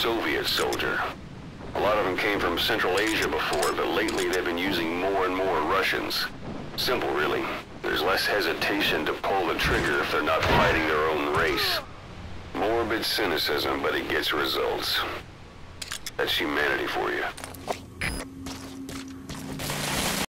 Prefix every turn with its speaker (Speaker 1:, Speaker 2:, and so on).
Speaker 1: Soviet soldier. A lot of them came from Central Asia before, but lately they've been using more and more Russians. Simple, really. There's less hesitation to pull the trigger if they're not fighting their own race. Morbid cynicism, but it gets results. That's humanity for you.